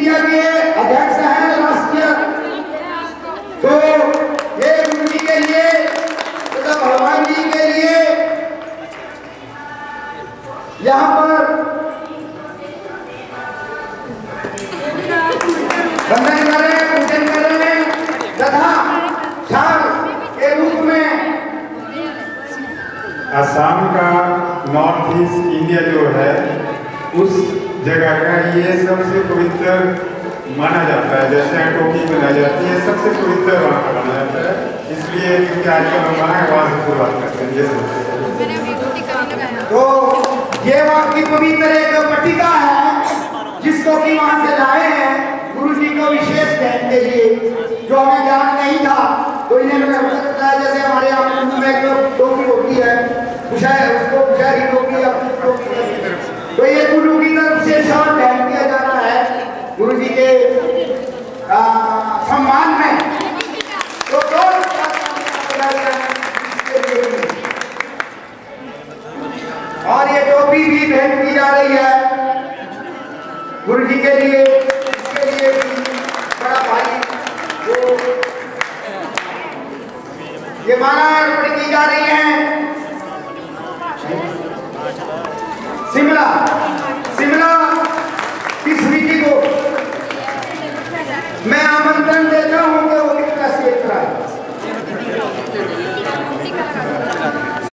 India के अध्यक्ष हैं राष्ट्रीय, तो ये गुरु जी के लिए तथा भगवान जी के लिए यहाँ पर वंदन कर रहे हैं, पूजन कर रहे हैं तथा झाड़ के रूप में। असम का नॉर्थ ईस्ट इंडिया जो है उस जगह का ये सबसे पवित्र माना जाता है। जैसे टोपी बनाई जाती है सबसे पवित्र वहाँ का माना जाता है, इसलिए क्योंकि आजकल हम वहाँ वहाँ से शुरुआत करते हैं। तो ये वहाँ की पवित्र एक पट्टिका है जिसको कि वहाँ से लाए हैं गुरु जी को विशेष कहने के लिए, जो हमें ज्ञान नहीं था। तो इन्हें बताया जैसे हमारे यहाँ में एक टोपी होती है, उसको पुशारी टोपी, तो ये गुरु की तरफ से शान पहन किया जा रहा है गुरु जी के सम्मान में। तो और ये टोपी भी भेंट की जा रही है गुरु जी के लिए। इसके लिए बड़ा भाई जो ये माला अर्पण की जा रही है शिमला की स्वीटी को मैं आमंत्रण